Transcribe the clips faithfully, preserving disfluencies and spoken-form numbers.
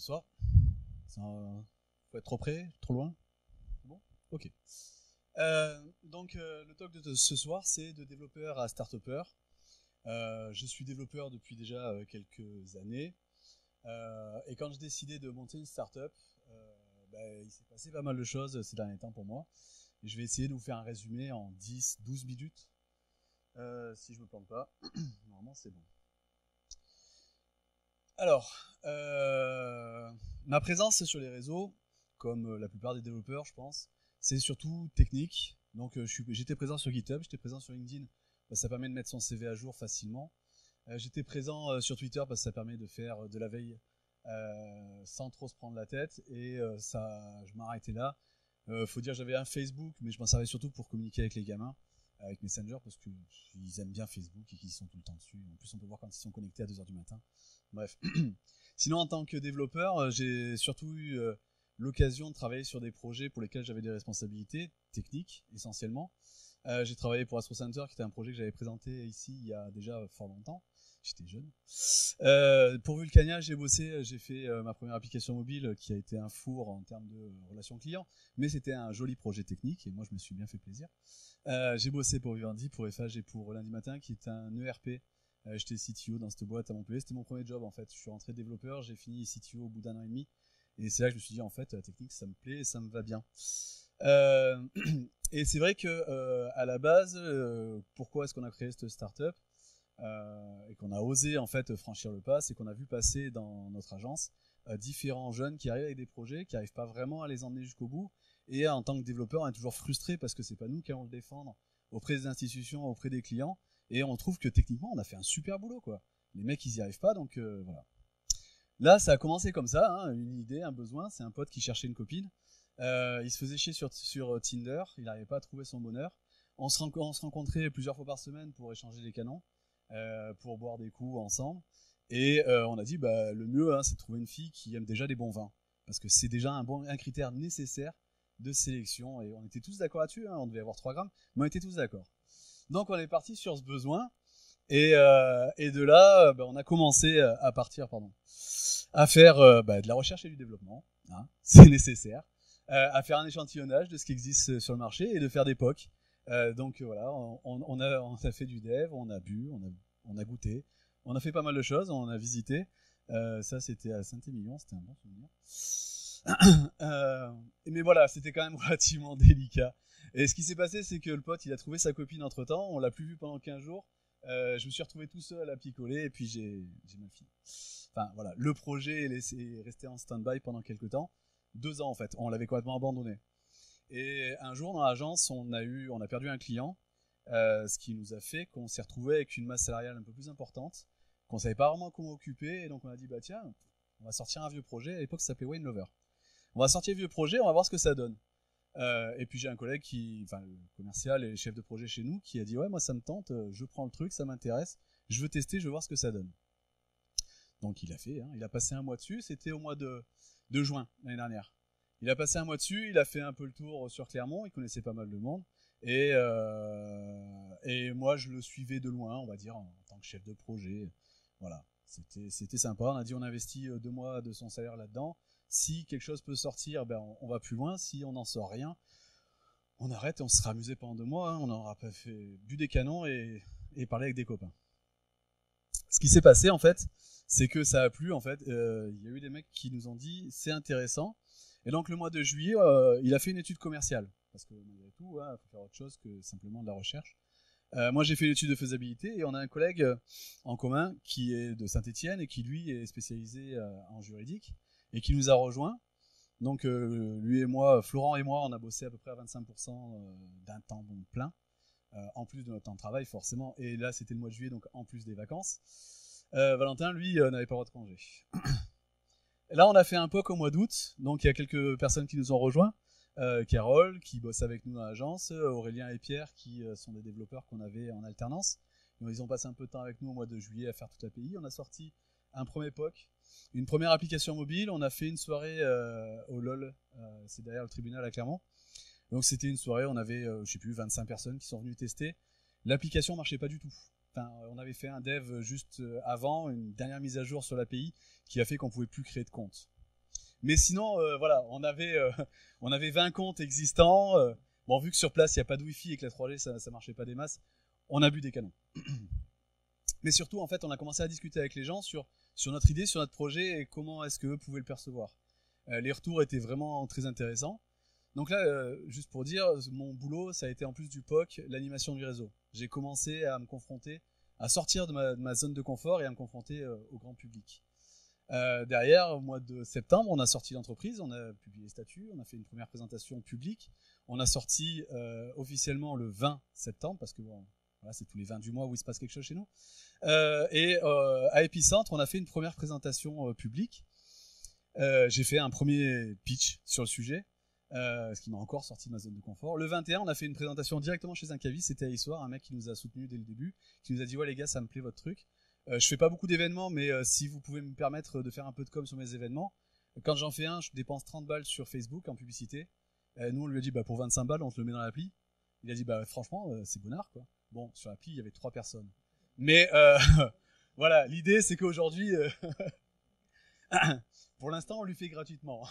Bonsoir. Ça, euh, faut être trop près, trop loin. C'est bon. Ok. Euh, donc euh, le talk de ce soir, c'est de développeur à start-upper. Euh, je suis développeur depuis déjà euh, quelques années. Euh, et quand j'ai décidé de monter une start-up, euh, bah, il s'est passé pas mal de choses ces derniers temps pour moi. Et je vais essayer de vous faire un résumé en dix douze minutes. Euh, si je me plante pas. Normalement, c'est bon. Alors, euh, ma présence sur les réseaux, comme la plupart des développeurs, je pense, c'est surtout technique. Donc, euh, je suis, j'étais présent sur GitHub, j'étais présent sur LinkedIn, parce que ça permet de mettre son C V à jour facilement. Euh, j'étais présent euh, sur Twitter parce que ça permet de faire de la veille euh, sans trop se prendre la tête. Et euh, ça, je m'arrêtais là. Euh, faut dire, j'avais un Facebook, mais je m'en servais surtout pour communiquer avec les gamins, avec Messenger, parce qu'ils aiment bien Facebook et qu'ils sont tout le temps dessus. En plus, on peut voir quand ils sont connectés à deux heures du matin. Bref. Sinon, en tant que développeur, j'ai surtout eu euh, l'occasion de travailler sur des projets pour lesquels j'avais des responsabilités techniques, essentiellement. Euh, j'ai travaillé pour Astro Center, qui était un projet que j'avais présenté ici il y a déjà fort longtemps. J'étais jeune. Euh, pour Vulcania, j'ai bossé, j'ai fait euh, ma première application mobile qui a été un four en termes de relations clients, mais c'était un joli projet technique et moi je me suis bien fait plaisir. Euh, j'ai bossé pour Vivendi, pour F H et pour Lundi Matin, qui est un E R P. Euh, j'étais C T O dans cette boîte à Montpellier, c'était mon premier job en fait. Je suis rentré développeur, j'ai fini C T O au bout d'un an et demi, et c'est là que je me suis dit en fait la technique ça me plaît et ça me va bien. Euh, et c'est vrai que euh, à la base, euh, pourquoi est-ce qu'on a créé cette startup euh, et qu'on a osé en fait franchir le pas, c'est qu'on a vu passer dans notre agence euh, différents jeunes qui arrivent avec des projets, qui n'arrivent pas vraiment à les emmener jusqu'au bout. Et en tant que développeur, on est toujours frustré parce que c'est pas nous qui allons le défendre auprès des institutions, auprès des clients. Et on trouve que techniquement, on a fait un super boulot, quoi. Les mecs, ils y arrivent pas, donc euh, voilà. Là, ça a commencé comme ça, hein, une idée, un besoin. C'est un pote qui cherchait une copine. Euh, il se faisait chier sur, sur Tinder, il n'arrivait pas à trouver son bonheur. On se, on se rencontrait plusieurs fois par semaine pour échanger les canons, euh, pour boire des coups ensemble. Et euh, on a dit, bah, le mieux, hein, c'est de trouver une fille qui aime déjà les bons vins. Parce que c'est déjà un, bon, un critère nécessaire de sélection. Et on était tous d'accord là-dessus, hein, on devait avoir trois grammes, mais on était tous d'accord. Donc on est parti sur ce besoin. Et, euh, et de là, bah, on a commencé à partir, pardon, à faire euh, bah, de la recherche et du développement, hein, c'est nécessaire, euh, à faire un échantillonnage de ce qui existe sur le marché et de faire des P O C. Euh, donc voilà, on, on, a, on a fait du dev, on a bu, on a, on a goûté, on a fait pas mal de choses, on a visité. Euh, ça, c'était à Saint-Émilion, c'était un bon souvenir. euh, mais voilà, c'était quand même relativement délicat. Et ce qui s'est passé, c'est que le pote, il a trouvé sa copine entre temps, on l'a plus vu pendant quinze jours. Euh, je me suis retrouvé tout seul à picoler et puis j'ai, j'ai mal fini. Enfin voilà, le projet est, laissé, est resté en stand-by pendant quelques temps. Deux ans en fait, on l'avait complètement abandonné. Et un jour dans l'agence, on a, eu, on a perdu un client, euh, ce qui nous a fait qu'on s'est retrouvé avec une masse salariale un peu plus importante, qu'on savait pas vraiment comment occuper, et donc on a dit bah tiens, on va sortir un vieux projet, à l'époque ça s'appelait Wayne Lover. On va sortir un vieux projet, on va voir ce que ça donne. Euh, et puis j'ai un collègue qui, enfin le commercial et chef de projet chez nous, qui a dit ouais moi ça me tente, je prends le truc, ça m'intéresse, je veux tester, je veux voir ce que ça donne. Donc il a fait, hein, il a passé un mois dessus, c'était au mois de, de juin l'année dernière. Il a passé un mois dessus, il a fait un peu le tour sur Clermont, il connaissait pas mal de monde, et, euh, et moi je le suivais de loin, on va dire, en, en tant que chef de projet. Voilà, c'était, c'était sympa, on a dit on investit deux mois de son salaire là-dedans. Si quelque chose peut sortir, ben on, on va plus loin. Si on n'en sort rien, on arrête et on se sera amusé pendant deux mois. Hein. On aura pas fait bu des canons et, et parlé avec des copains. Ce qui s'est passé en fait, c'est que ça a plu en fait. Il euh, y a eu des mecs qui nous ont dit c'est intéressant. Et donc le mois de juillet, euh, il a fait une étude commerciale parce que malgré tout, il hein, faut faire autre chose que simplement de la recherche. Euh, moi j'ai fait une étude de faisabilité et on a un collègue en commun qui est de Saint-Étienne et qui lui est spécialisé euh, en juridique et qui nous a rejoints. Donc euh, lui et moi, Florent et moi, on a bossé à peu près à vingt-cinq pour cent d'un temps bon, plein, euh, en plus de notre temps de travail forcément. Et là c'était le mois de juillet, donc en plus des vacances. Euh, Valentin, lui, euh, n'avait pas le droit de congé. Et là on a fait un P O C au mois d'août, donc il y a quelques personnes qui nous ont rejoints. Euh, Carole, qui bosse avec nous dans l'agence, Aurélien et Pierre, qui euh, sont des développeurs qu'on avait en alternance. Donc, ils ont passé un peu de temps avec nous au mois de juillet à faire toute l'A P I. On a sorti un premier P O C, une première application mobile. On a fait une soirée euh, au LOL, euh, c'est derrière le tribunal à Clermont. Donc c'était une soirée, on avait, euh, je sais plus, vingt-cinq personnes qui sont venues tester. L'application marchait pas du tout. Enfin, on avait fait un dev juste avant, une dernière mise à jour sur l'A P I, qui a fait qu'on pouvait plus créer de compte. Mais sinon, euh, voilà, on avait, euh, on avait vingt comptes existants. Euh, bon, vu que sur place, il n'y a pas de Wi-Fi et que la trois G, ça ne marchait pas des masses, on a bu des canons. Mais surtout, en fait, on a commencé à discuter avec les gens sur, sur notre idée, sur notre projet et comment est-ce qu'eux pouvaient le percevoir. Euh, les retours étaient vraiment très intéressants. Donc là, euh, juste pour dire, mon boulot, ça a été en plus du P O C, l'animation du réseau. J'ai commencé à me confronter, à sortir de ma, de ma zone de confort et à me confronter euh, au grand public. Euh, derrière, au mois de septembre, on a sorti l'entreprise, on a publié les statuts, on a fait une première présentation publique. On a sorti euh, officiellement le vingt septembre, parce que bon, voilà, c'est tous les vingt du mois où il se passe quelque chose chez nous. Euh, et euh, à Epicentre, on a fait une première présentation euh, publique. Euh, j'ai fait un premier pitch sur le sujet. Euh, ce qui m'a encore sorti de ma zone de confort. Le vingt et un, on a fait une présentation directement chez un caviste, c'était à Issoire, un mec qui nous a soutenu dès le début, qui nous a dit ouais les gars, ça me plaît votre truc. Euh, je fais pas beaucoup d'événements, mais euh, si vous pouvez me permettre de faire un peu de com sur mes événements, quand j'en fais un, je dépense trente balles sur Facebook en publicité. Euh, nous on lui a dit bah pour vingt-cinq balles, on te le met dans l'appli. Il a dit bah franchement euh, c'est bonnard quoi. Bon, sur l'appli il y avait trois personnes. Mais euh, voilà, l'idée c'est qu'aujourd'hui, euh, pour l'instant on lui fait gratuitement.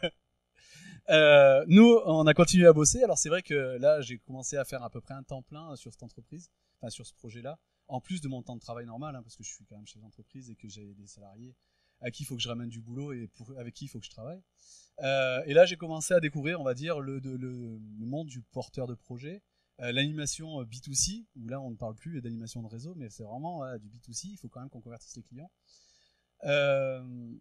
Euh, nous, on a continué à bosser. Alors c'est vrai que là, j'ai commencé à faire à peu près un temps plein sur cette entreprise, enfin sur ce projet-là, en plus de mon temps de travail normal, hein, parce que je suis quand même chef d'entreprise et que j'ai des salariés à qui il faut que je ramène du boulot et pour, avec qui il faut que je travaille. Euh, et là, j'ai commencé à découvrir, on va dire, le, le, le monde du porteur de projet, euh, l'animation B deux C, où là, on ne parle plus d'animation de réseau, mais c'est vraiment voilà, du B deux C. Il faut quand même qu'on convertisse les clients. Euh,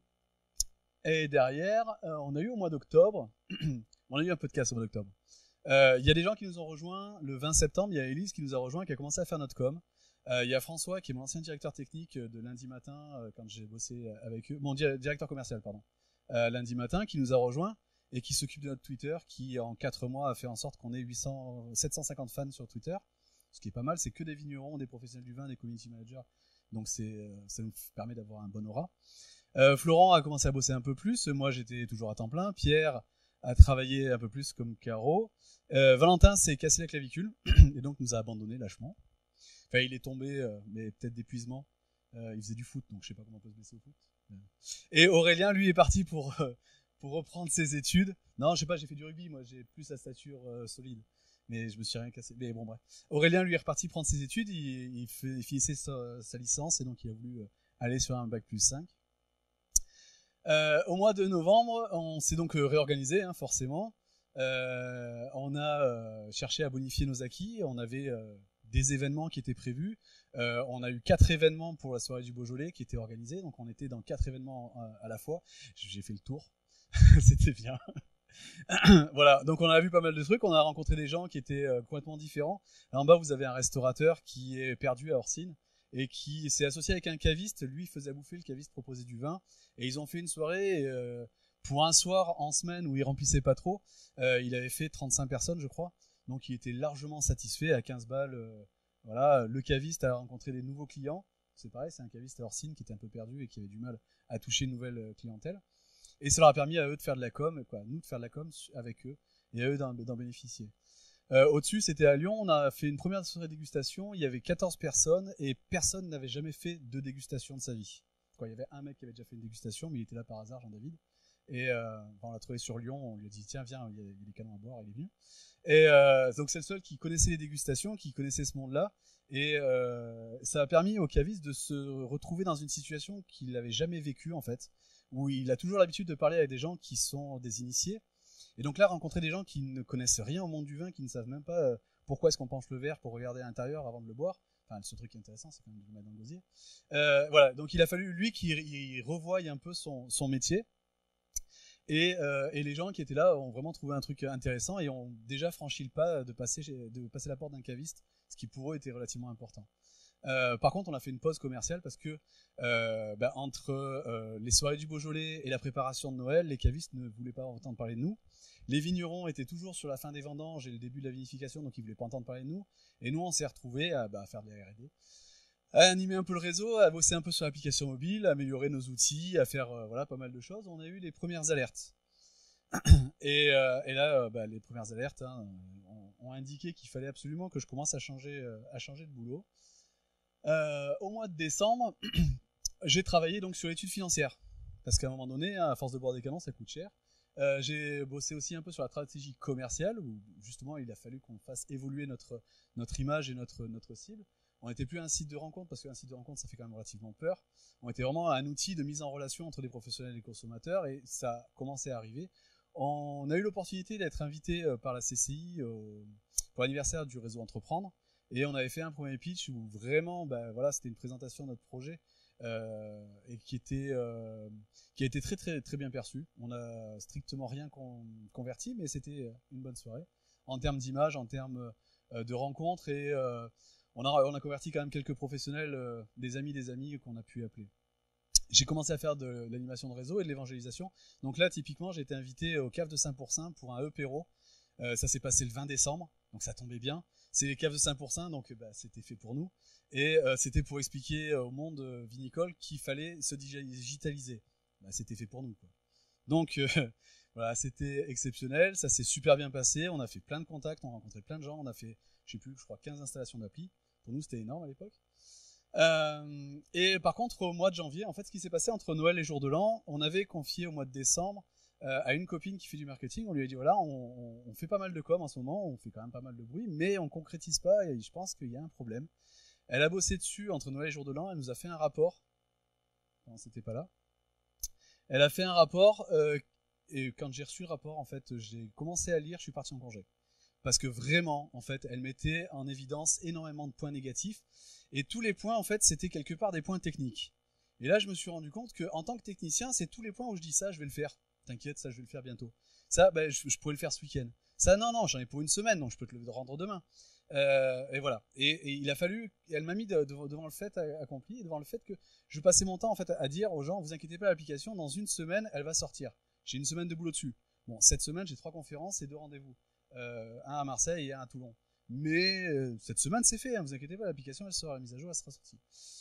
Et derrière, euh, on a eu au mois d'octobre, on a eu un peu de casse au mois d'octobre. Il euh, y a des gens qui nous ont rejoints le vingt septembre, il y a Elise qui nous a rejoint, qui a commencé à faire notre com. Il euh, y a François qui est mon ancien directeur technique de lundi matin, euh, quand j'ai bossé avec eux, mon di- directeur commercial, pardon, euh, lundi matin, qui nous a rejoint et qui s'occupe de notre Twitter, qui en quatre mois a fait en sorte qu'on ait huit cents, sept cent cinquante fans sur Twitter, ce qui est pas mal, c'est que des vignerons, des professionnels du vin, des community managers, donc c'est, ça nous permet d'avoir un bon aura. Euh, Florent a commencé à bosser un peu plus. Moi, j'étais toujours à temps plein. Pierre a travaillé un peu plus comme Caro. Euh, Valentin s'est cassé la clavicule et donc nous a abandonné lâchement. Enfin, il est tombé, euh, mais peut-être d'épuisement. Euh, il faisait du foot, donc je sais pas comment on peut se blesser au foot. Et Aurélien, lui, est parti pour euh, pour reprendre ses études. Non, je sais pas, j'ai fait du rugby. Moi, j'ai plus la stature euh, solide, mais je me suis rien cassé. Mais bon, bref. Aurélien, lui, est reparti prendre ses études. Il, il, fait, il finissait sa, sa licence et donc il a voulu aller sur un bac plus cinq. Euh, au mois de novembre, on s'est donc réorganisé, hein, forcément. Euh, on a euh, cherché à bonifier nos acquis. On avait euh, des événements qui étaient prévus. Euh, on a eu quatre événements pour la soirée du Beaujolais qui étaient organisés. Donc on était dans quatre événements à, à la fois. J'ai fait le tour. C'était bien. Voilà, donc on a vu pas mal de trucs. On a rencontré des gens qui étaient euh, complètement différents. Là en bas, vous avez un restaurateur qui est perdu à Orsine et qui s'est associé avec un caviste. Lui faisait à bouffer, le caviste proposait du vin. Et ils ont fait une soirée, euh, pour un soir en semaine où il remplissait pas trop, euh, il avait fait trente-cinq personnes, je crois. Donc il était largement satisfait à quinze balles. Euh, voilà, le caviste a rencontré des nouveaux clients. C'est pareil, c'est un caviste à Orsine qui était un peu perdu et qui avait du mal à toucher une nouvelle clientèle. Et ça leur a permis à eux de faire de la com, quoi, nous de faire de la com avec eux et à eux d'en, d'en bénéficier. Euh, au-dessus, c'était à Lyon, on a fait une première soirée de dégustation, il y avait quatorze personnes et personne n'avait jamais fait de dégustation de sa vie. Quoi, il y avait un mec qui avait déjà fait une dégustation, mais il était là par hasard, Jean-David. Et euh, on l'a trouvé sur Lyon, on lui a dit tiens, viens, il y a, il y a des canons à boire, il est venu. Et euh, donc c'est le seul qui connaissait les dégustations, qui connaissait ce monde-là. Et euh, ça a permis au caviste de se retrouver dans une situation qu'il n'avait jamais vécue en fait, où il a toujours l'habitude de parler avec des gens qui sont des initiés. Et donc là, rencontrer des gens qui ne connaissent rien au monde du vin, qui ne savent même pas euh, pourquoi est-ce qu'on penche le verre pour regarder à l'intérieur avant de le boire. Enfin, ce truc qui est intéressant, c'est quand même de le mettre dans le gosier. Euh, voilà, donc il a fallu, lui, qu'il revoie un peu son, son métier. Et, euh, et les gens qui étaient là ont vraiment trouvé un truc intéressant et ont déjà franchi le pas de passer, de passer la porte d'un caviste, ce qui pour eux était relativement important. Euh, par contre, on a fait une pause commerciale parce que euh, bah, entre euh, les soirées du Beaujolais et la préparation de Noël, les cavistes ne voulaient pas entendre parler de nous. Les vignerons étaient toujours sur la fin des vendanges et le début de la vinification, donc ils voulaient pas entendre parler de nous. Et nous, on s'est retrouvés à, bah, à faire de la R et D, à animer un peu le réseau, à bosser un peu sur l'application mobile, à améliorer nos outils, à faire euh, voilà pas mal de choses. On a eu les premières alertes. Et, euh, et là, euh, bah, les premières alertes hein, ont, ont indiqué qu'il fallait absolument que je commence à changer, euh, à changer de boulot. Euh, au mois de décembre, j'ai travaillé donc sur l'étude financière. parce qu'à un moment donné, à force de boire des canons, ça coûte cher. Euh, j'ai bossé aussi un peu sur la stratégie commerciale, où justement il a fallu qu'on fasse évoluer notre, notre image et notre, notre cible. On n'était plus un site de rencontre, parce qu'un site de rencontre ça fait quand même relativement peur. On était vraiment un outil de mise en relation entre les professionnels et les consommateurs, et ça a commencé à arriver. On a eu l'opportunité d'être invité par la C C I euh, pour l'anniversaire du réseau Entreprendre, et on avait fait un premier pitch où vraiment, bah, voilà, c'était une présentation de notre projet. Euh, et qui était euh, qui a été très très très bien perçu. On a strictement rien con, converti, mais c'était une bonne soirée en termes d'image, en termes euh, de rencontres, et euh, on a on a converti quand même quelques professionnels, euh, des amis des amis qu'on a pu appeler. J'ai commencé à faire de l'animation de réseau et de l'évangélisation. Donc là, typiquement, j'ai été invité au C A F de Saint-Pourçain pour un E-Péro. Euh, ça s'est passé le vingt décembre, donc ça tombait bien. C'est les caves de Saint-Pourçain, donc bah, c'était fait pour nous. Et euh, c'était pour expliquer au monde vinicole qu'il fallait se digitaliser. Bah, c'était fait pour nous, quoi. Donc euh, voilà, c'était exceptionnel, ça s'est super bien passé. On a fait plein de contacts, on a rencontré plein de gens. On a fait, je sais plus, je crois quinze installations d'appli. Pour nous, c'était énorme à l'époque. Euh, et par contre, au mois de janvier, en fait, ce qui s'est passé entre Noël et Jour de l'An, on avait confié au mois de décembre euh, à une copine qui fait du marketing. On lui a dit voilà, on, on fait pas mal de com en ce moment, on fait quand même pas mal de bruit, mais on concrétise pas et je pense qu'il y a un problème. Elle a bossé dessus entre Noël et Jour de l'An. Elle nous a fait un rapport. Non, c'était pas là. Elle a fait un rapport euh, et quand j'ai reçu le rapport, en fait, j'ai commencé à lire. Je suis parti en congé. Parce que vraiment, en fait, elle mettait en évidence énormément de points négatifs. Et tous les points, en fait, c'était quelque part des points techniques. Et là, je me suis rendu compte qu'en tant que technicien, c'est tous les points où je dis ça, je vais le faire. T'inquiète, ça, je vais le faire bientôt. Ça, ben, je, je pourrais le faire ce week-end. Ça, non, non, j'en ai pour une semaine, donc je peux te le rendre demain. Euh, et voilà. Et, et il a fallu, elle m'a mis de, de, devant le fait accompli, et devant le fait que je passais mon temps, en fait, à dire aux gens, vous inquiétez pas, l'application, dans une semaine, elle va sortir. J'ai une semaine de boulot dessus. Bon, cette semaine, j'ai trois conférences et deux rendez-vous. Euh, un à Marseille et un à Toulon. Mais euh, cette semaine c'est fait, hein, vous inquiétez pas, l'application elle sera, la mise à jour elle sera sortie.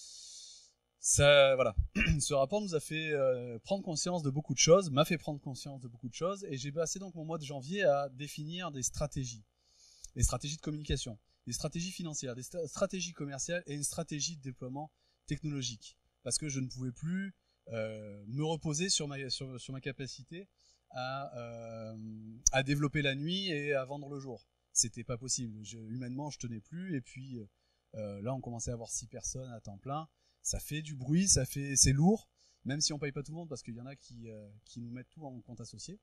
Ça, voilà. Ce rapport nous a fait euh, prendre conscience de beaucoup de choses, m'a fait prendre conscience de beaucoup de choses, et j'ai passé donc mon mois de janvier à définir des stratégies, des stratégies de communication, des stratégies financières, des st- stratégies commerciales et une stratégie de déploiement technologique, parce que je ne pouvais plus euh, me reposer sur ma, sur, sur ma capacité À, euh, à développer la nuit et à vendre le jour. C'était pas possible. Je, humainement, je tenais plus. Et puis euh, là, on commençait à avoir six personnes à temps plein. Ça fait du bruit, ça fait, c'est lourd. Même si on paye pas tout le monde, parce qu'il y en a qui, euh, qui nous mettent tout en compte associé.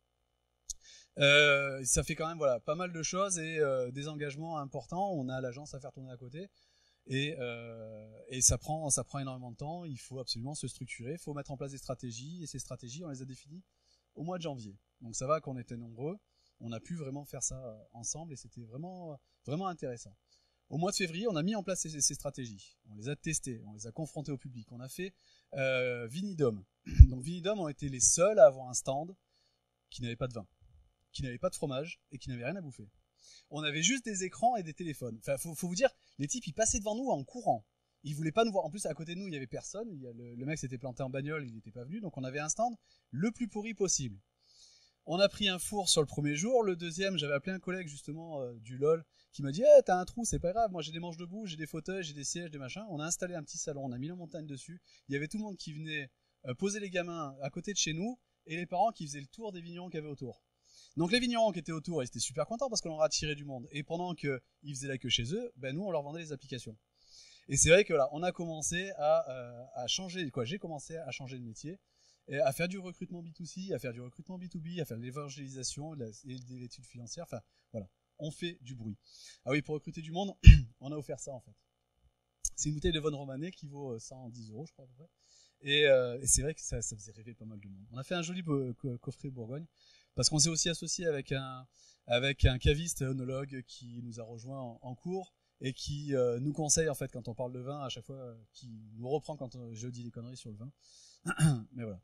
Euh, ça fait quand même voilà pas mal de choses et euh, des engagements importants. On a l'agence à faire tourner à côté. Et, euh, et ça prend, ça prend énormément de temps. Il faut absolument se structurer. Il faut mettre en place des stratégies. Et ces stratégies, on les a définies au mois de janvier. Donc ça va qu'on était nombreux, on a pu vraiment faire ça ensemble et c'était vraiment, vraiment intéressant. Au mois de février, on a mis en place ces, ces stratégies, on les a testées, on les a confrontées au public, on a fait euh, Vinidome. Donc Vinidome ont été les seuls à avoir un stand qui n'avait pas de vin, qui n'avait pas de fromage et qui n'avait rien à bouffer. On avait juste des écrans et des téléphones. Enfin, faut, faut vous dire, les types ils passaient devant nous en courant. Ils voulaient pas nous voir. En plus, à côté de nous, il y avait personne. Il y a le, le mec s'était planté en bagnole, il n'était pas venu. Donc, on avait un stand le plus pourri possible. On a pris un four sur le premier jour. Le deuxième, j'avais appelé un collègue justement euh, du LOL qui m'a dit hey, t'as un trou, c'est pas grave. Moi, j'ai des manches debout, j'ai des fauteuils, j'ai des sièges, des machins. On a installé un petit salon, on a mis la montagne dessus. Il y avait tout le monde qui venait euh, poser les gamins à côté de chez nous et les parents qui faisaient le tour des vignerons qu'il y avait autour. Donc les vignerons qui étaient autour, ils étaient super contents parce qu'on leur a attiré du monde. Et pendant qu'ils faisaient la queue chez eux, ben nous, on leur vendait les applications. Et c'est vrai que là, on a commencé à, euh, à changer, quoi, j'ai commencé à changer de métier, et à faire du recrutement B deux C, à faire du recrutement B deux B, à faire de l'évangélisation et de l'étude financière. Enfin, voilà, on fait du bruit. Ah oui, pour recruter du monde, on a offert ça en fait. C'est une bouteille de Von Romanet qui vaut cent dix euros, je crois à peu près. Et, euh, et c'est vrai que ça, ça faisait rêver pas mal de monde. On a fait un joli bo- coffret Bourgogne, parce qu'on s'est aussi associé avec un, avec un caviste et œnologue qui nous a rejoint en, en cours, et qui euh, nous conseille en fait quand on parle de vin à chaque fois, euh, qui nous reprend quand on, je dis des conneries sur le vin. Mais voilà.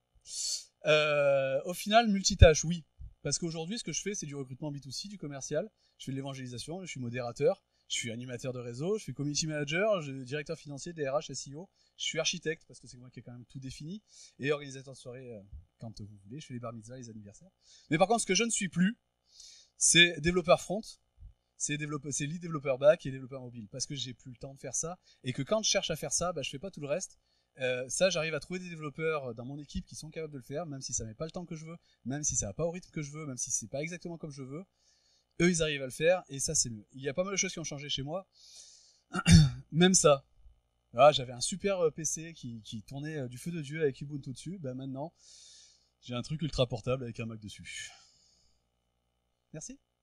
Euh, au final, multitâche, oui. Parce qu'aujourd'hui, ce que je fais, c'est du recrutement B deux C, du commercial. Je fais de l'évangélisation, je suis modérateur, je suis animateur de réseau, je suis community manager, je suis directeur financier, D R H, S E O. Je suis architecte, parce que c'est moi qui ai quand même tout défini, et organisateur de soirée euh, quand vous voulez. Je fais les bar mitzvahs, les anniversaires. Mais par contre, ce que je ne suis plus, c'est développeur front. C'est, c'est lead développeur back et développeur mobile, parce que j'ai plus le temps de faire ça, et que quand je cherche à faire ça, bah, je fais pas tout le reste, Euh, ça, j'arrive à trouver des développeurs dans mon équipe qui sont capables de le faire, même si ça met pas le temps que je veux, même si ça va pas au rythme que je veux, même si c'est pas exactement comme je veux. Eux, ils arrivent à le faire, et ça, c'est mieux. Il y a pas mal de choses qui ont changé chez moi. Même ça. Ah, j'avais un super P C qui, qui tournait du feu de Dieu avec Ubuntu dessus. Ben maintenant, j'ai un truc ultra portable avec un Mac dessus. Merci.